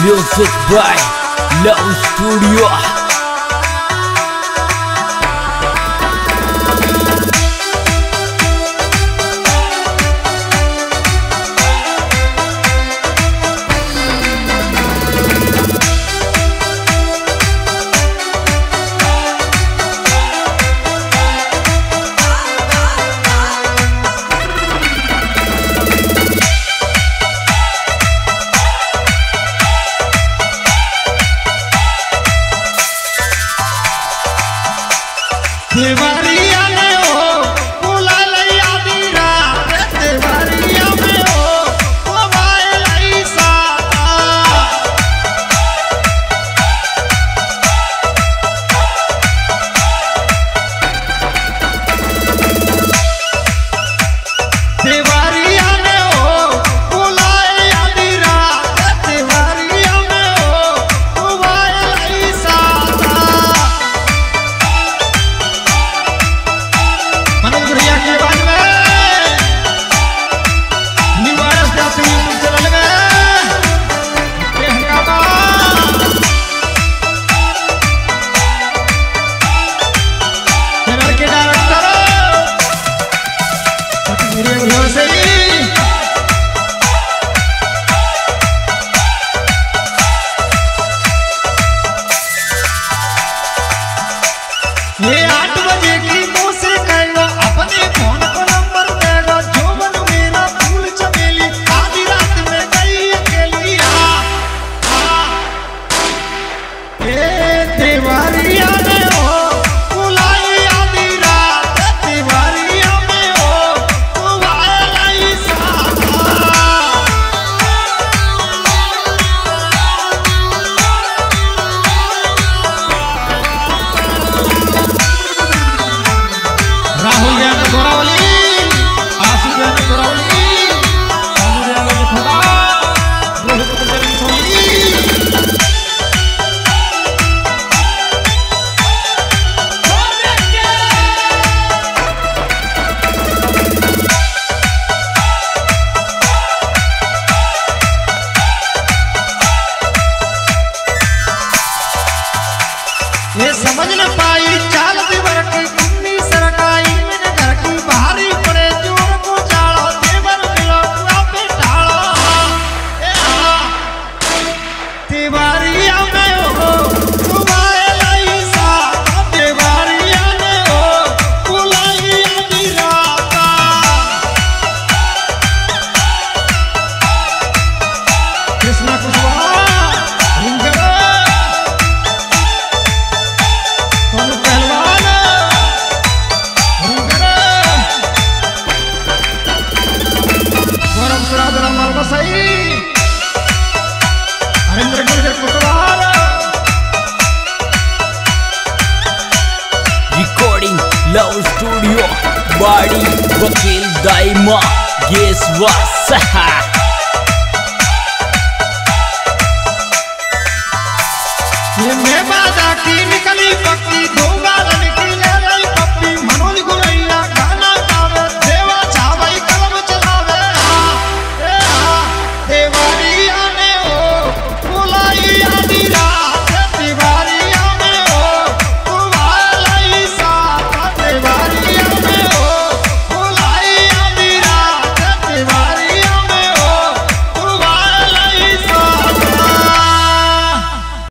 Music by Love Studio. Deoria में हो बुला लैया दीरा रे देवरिया में हो मोबाइल ऐसा देवरिया में हो बुला लैया दीरा रे देवरिया में हो मोबाइल ऐसा के बाद में निवारस जाती चल गए चैनल के डायरेक्टर मेरे से ये 8 बजे की मुँह से कहेगा अपने फोन को नंबर देगा जोबन मेरा फूल चमेली आधी रात में गई अकेली देवरिया में हो बुलाई आधी रात देवरिया में हो मोबाइल ऐसा राहुल यादव गोरावली आशु यादव गोरावली राहुल यादव खोड़ा रोहित पटेल सोनी ये समझ न पाई चाल देवर की कुन्नी सरकाई मैंने घर की भारी पड़े जोर को जाड़ो देवर मिलो पूरा बेटाड़ो देवरिया में हो मोबाइल ऐसा देवरिया में हो बुलाई आधी रात कृष्णा कुशवाहा रिंगर Harindra Gurjar Kutwal Recording Love Studio. Body Wakil Daima. Guess what? ये मैं